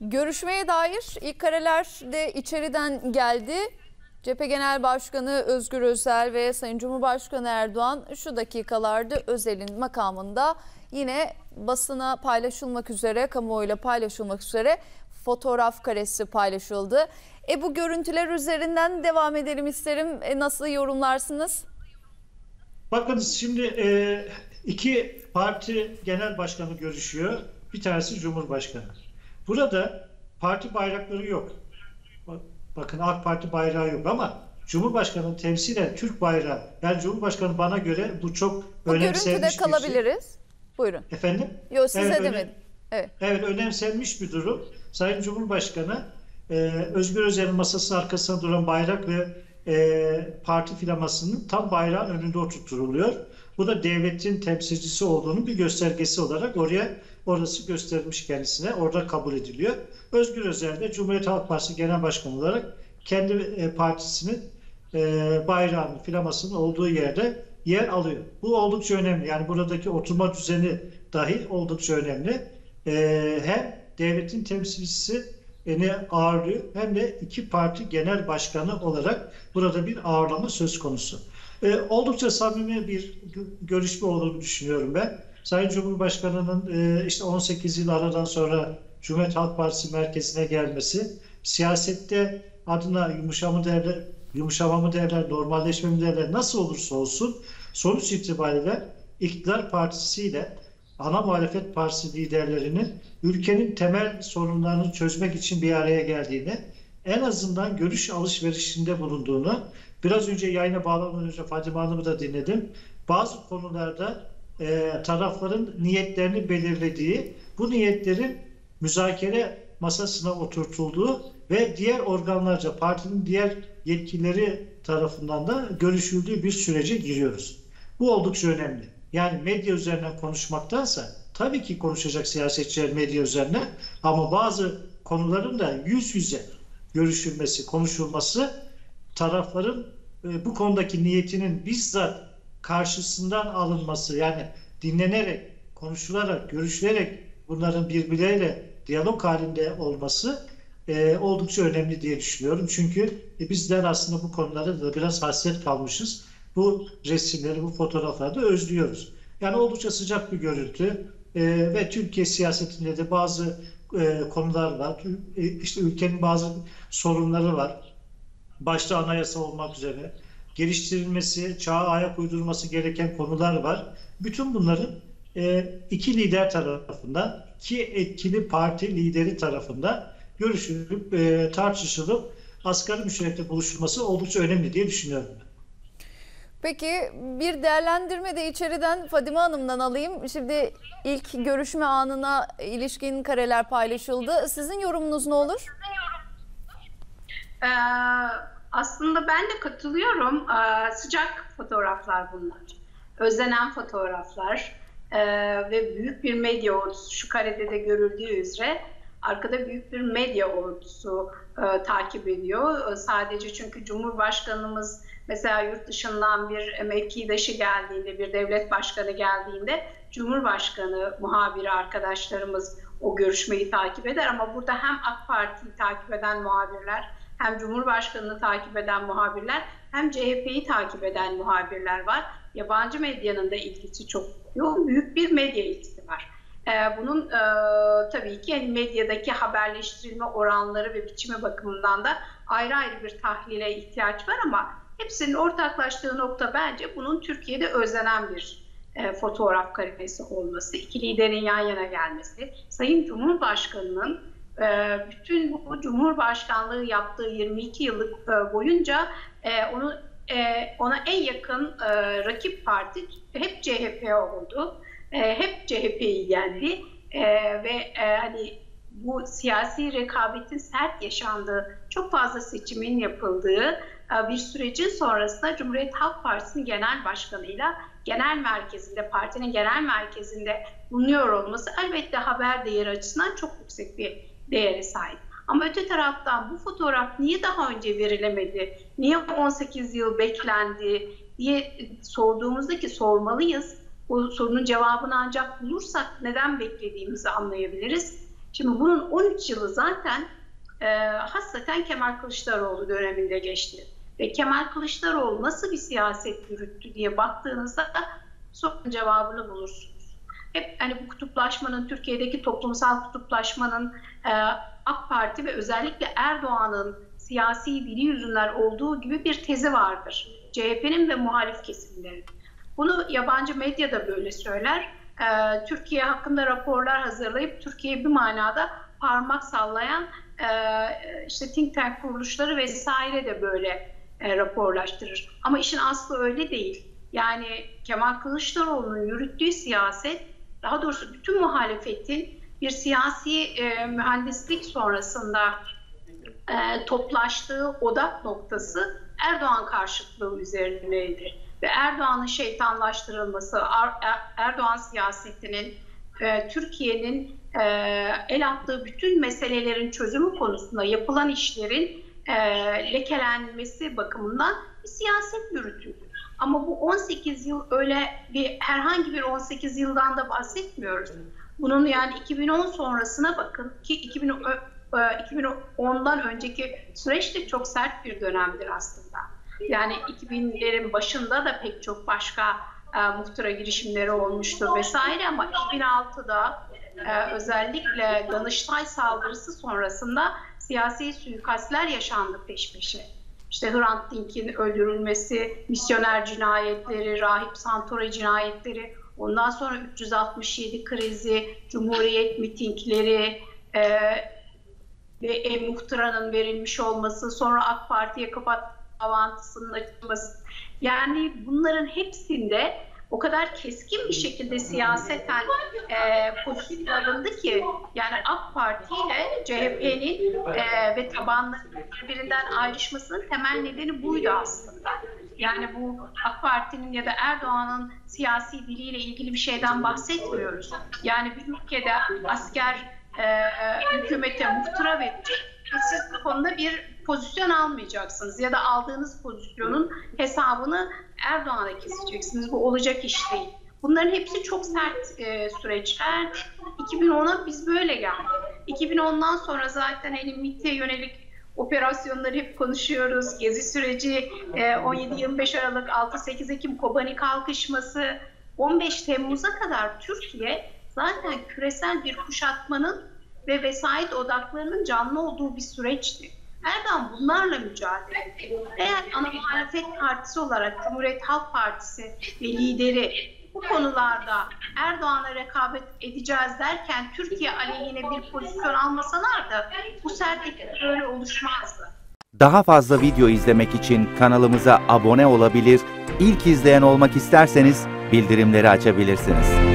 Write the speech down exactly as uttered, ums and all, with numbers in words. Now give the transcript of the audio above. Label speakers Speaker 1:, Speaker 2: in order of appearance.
Speaker 1: Görüşmeye dair ilk kareler de içeriden geldi. C H P Genel Başkanı Özgür Özel ve Sayın Cumhurbaşkanı Erdoğan şu dakikalarda Özel'in makamında yine basına paylaşılmak üzere, kamuoyuyla paylaşılmak üzere fotoğraf karesi paylaşıldı. E bu görüntüler üzerinden devam edelim isterim. E nasıl yorumlarsınız?
Speaker 2: Bakınız şimdi e, iki parti genel başkanı görüşüyor. Bir tanesi Cumhurbaşkanı. Burada parti bayrakları yok. Bakın AK Parti bayrağı yok ama Cumhurbaşkanı'nın temsilen Türk bayrağı. Yani Cumhurbaşkanı bana göre bu çok
Speaker 1: bu
Speaker 2: önemsenmiş bir
Speaker 1: görüntüde kalabiliriz.
Speaker 2: Şey.
Speaker 1: Buyurun.
Speaker 2: Efendim?
Speaker 1: Yok size
Speaker 2: evet,
Speaker 1: demedim. Evet.
Speaker 2: evet önemsenmiş bir durum. Sayın Cumhurbaşkanı e, Özgür Özel'in masasının arkasında duran bayrak ve e, parti flamasının tam bayrağın önünde oturtuluyor. Bu da devletin temsilcisi olduğunun bir göstergesi olarak oraya orası gösterilmiş kendisine. Orada kabul ediliyor. Özgür Özel de Cumhuriyet Halk Partisi Genel Başkanı olarak kendi e, partisinin e, bayrağının, flamasının olduğu yerde yer alıyor. Bu oldukça önemli. Yani buradaki oturma düzeni dahi oldukça önemli. E, hem devletin temsilcisi ne ağırlıyor hem de iki parti genel başkanı olarak burada bir ağırlama söz konusu. E, oldukça samimi bir görüşme olduğunu düşünüyorum ben. Sayın Cumhurbaşkanı'nın e, işte on sekiz yıl aradan sonra Cumhuriyet Halk Partisi merkezine gelmesi, siyasette adına yumuşama derler, yumuşama mı derler, normalleşme mi derler, nasıl olursa olsun sonuç itibariyle iktidar partisiyle ana muhalefet partisi liderlerinin ülkenin temel sorunlarını çözmek için bir araya geldiğini, en azından görüş alışverişinde bulunduğunu, biraz önce yayına bağlamadan önce Fadime Hanım'ı da dinledim. Bazı konularda e, tarafların niyetlerini belirlediği, bu niyetlerin müzakere masasına oturtulduğu ve diğer organlarca, partinin diğer yetkilileri tarafından da görüşüldüğü bir sürece giriyoruz. Bu oldukça önemli. Yani medya üzerinden konuşmaktansa tabii ki konuşacak siyasetçiler medya üzerinden ama bazı konuların da yüz yüze görüşülmesi, konuşulması tarafların e, bu konudaki niyetinin bizzat karşısından alınması, yani dinlenerek, konuşularak, görüşülerek bunların birbirleriyle diyalog halinde olması e, oldukça önemli diye düşünüyorum. Çünkü e, bizler aslında bu konulara da biraz hasret kalmışız. Bu resimleri, bu fotoğrafları da özlüyoruz. Yani oldukça sıcak bir görüntü e, ve Türkiye siyasetinde de bazı e, konular var. E, işte ülkenin bazı sorunları var. Başta anayasa olmak üzere geliştirilmesi, çağa ayak uydurması gereken konular var. Bütün bunların e, iki lider tarafından, iki etkili parti lideri tarafından görüşülüp, e, tartışılıp asgari müşerrefte buluşulması oldukça önemli diye düşünüyorum.
Speaker 1: Peki bir değerlendirme de içeriden Fadime Hanım'dan alayım. Şimdi ilk görüşme anına ilişkin kareler paylaşıldı. Sizin yorumunuz ne olur?
Speaker 3: Ee, aslında ben de katılıyorum. Ee, sıcak fotoğraflar bunlar. Özlenen fotoğraflar ee, ve büyük bir medya ordusu. Şu karede de görüldüğü üzere arkada büyük bir medya ordusu e, takip ediyor. E, sadece çünkü Cumhurbaşkanımız mesela yurt dışından bir mevkidaşı geldiğinde, bir devlet başkanı geldiğinde Cumhurbaşkanı muhabiri arkadaşlarımız o görüşmeyi takip eder. Ama burada hem AK Parti'yi takip eden muhabirler, hem Cumhurbaşkanı'nı takip eden muhabirler, hem C H P'yi takip eden muhabirler var. Yabancı medyanın da ilgisi çok yoğun, büyük bir medya ilgisi var. Bunun e, tabii ki yani medyadaki haberleştirilme oranları ve biçimi bakımından da ayrı ayrı bir tahlile ihtiyaç var ama hepsinin ortaklaştığı nokta bence bunun Türkiye'de özlenen bir e, fotoğraf karesi olması, iki liderin yan yana gelmesi, Sayın Cumhurbaşkanı'nın e, bütün bu Cumhurbaşkanlığı yaptığı yirmi iki yıllık e, boyunca e, onu e, ona en yakın e, rakip parti hep C H P oldu. E, hep C H P'yi yendi e, ve e, hani bu siyasi rekabetin sert yaşandığı, çok fazla seçimin yapıldığı e, bir sürecin sonrasında Cumhuriyet Halk Partisi'nin genel başkanıyla genel merkezinde, partinin genel merkezinde bulunuyor olması elbette haber değeri açısından çok yüksek bir değere sahip. Ama öte taraftan bu fotoğraf niye daha önce verilemedi, niye on sekiz yıl beklendi diye sorduğumuzda ki sormalıyız. Bu sorunun cevabını ancak bulursak neden beklediğimizi anlayabiliriz. Şimdi bunun on üç yılı zaten e, hasreten Kemal Kılıçdaroğlu döneminde geçti. Ve Kemal Kılıçdaroğlu nasıl bir siyaset yürüttü diye baktığınızda sorunun cevabını bulursunuz. Hep hani bu kutuplaşmanın, Türkiye'deki toplumsal kutuplaşmanın e, AK Parti ve özellikle Erdoğan'ın siyasi dili yüzünden olduğu gibi bir tezi vardır. C H P'nin ve muhalif kesimlerin. Bunu yabancı medya da böyle söyler. Ee, Türkiye hakkında raporlar hazırlayıp Türkiye'yi bir manada parmak sallayan e, işte think tank kuruluşları vesaire de böyle e, raporlaştırır. Ama işin aslı öyle değil. Yani Kemal Kılıçdaroğlu'nun yürüttüğü siyaset, daha doğrusu bütün muhalefetin bir siyasi e, mühendislik sonrasında e, toplaştığı odak noktası Erdoğan karşıtlığı üzerineydi. Ve Erdoğan'ın şeytanlaştırılması, Erdoğan siyasetinin, e, Türkiye'nin e, el attığı bütün meselelerin çözümü konusunda yapılan işlerin e, lekelenmesi bakımından bir siyaset yürütüldü. Ama bu on sekiz yıl öyle bir herhangi bir on sekiz yıldan da bahsetmiyoruz. Bunun yani iki bin on sonrasına bakın ki iki bin ondan önceki süreç de çok sert bir dönemdir aslında. Yani iki binlerin başında da pek çok başka e, muhtıra girişimleri olmuştur vesaire ama iki bin altıda e, özellikle Danıştay saldırısı sonrasında siyasi suikastler yaşandı peş peşe. İşte Hrant Dink'in öldürülmesi, misyoner cinayetleri, Rahip Santore cinayetleri, ondan sonra üç yüz altmış yedi krizi, Cumhuriyet mitingleri e, ve e-muhtıranın verilmiş olması, sonra AK Parti'ye kapat avantısının açılması. Yani bunların hepsinde o kadar keskin bir şekilde siyaseten e, pozisyonlar alındı ki yani AK Parti ile C H P'nin e, ve tabanların birbirinden ayrışmasının temel nedeni buydu aslında. Yani bu AK Parti'nin ya da Erdoğan'ın siyasi diliyle ilgili bir şeyden bahsetmiyoruz. Yani bir ülkede asker e, hükümete muhtıra verecek ve siz bu konuda bir pozisyon almayacaksınız ya da aldığınız pozisyonun hesabını Erdoğan'a keseceksiniz. Bu olacak iş değil. Bunların hepsi çok sert e, süreçler. iki bin ona biz böyle geldik. iki bin ondan sonra zaten hani MİT'e yönelik operasyonları hep konuşuyoruz. Gezi süreci, e, on yedi yirmi beş Aralık, altı sekiz Ekim Kobani kalkışması, on beş Temmuz'a kadar Türkiye zaten küresel bir kuşatmanın ve vesayet odaklarının canlı olduğu bir süreçti. Erdoğan bunlarla mücadele etti. Eğer ana muhalefet partisi olarak Cumhuriyet Halk Partisi ve lideri bu konularda Erdoğan'a rekabet edeceğiz derken Türkiye aleyhine bir pozisyon almasalar da bu sertlik böyle oluşmazdı.
Speaker 4: Daha fazla video izlemek için kanalımıza abone olabilir, ilk izleyen olmak isterseniz bildirimleri açabilirsiniz.